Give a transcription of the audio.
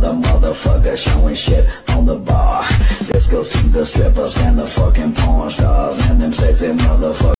another motherfucker showing shit on the bar. This goes to the strippers and the fucking porn